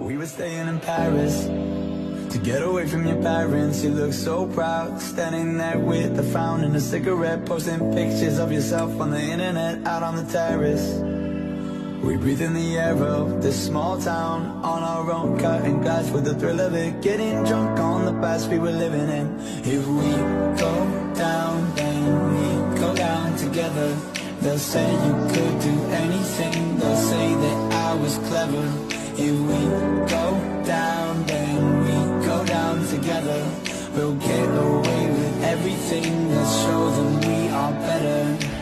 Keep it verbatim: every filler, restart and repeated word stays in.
We were staying in Paris to get away from your parents. You look so proud, standing there with a frown and a cigarette, posting pictures of yourself on the internet, out on the terrace. We breathe in the air of this small town, on our own, cutting glass with the thrill of it, getting drunk on the past we were living in. If we go down, then we go down together. They'll say you could do anything, they'll say that I was clever. If we go down, then we go down together. We'll get away with everything, let's show them we are better.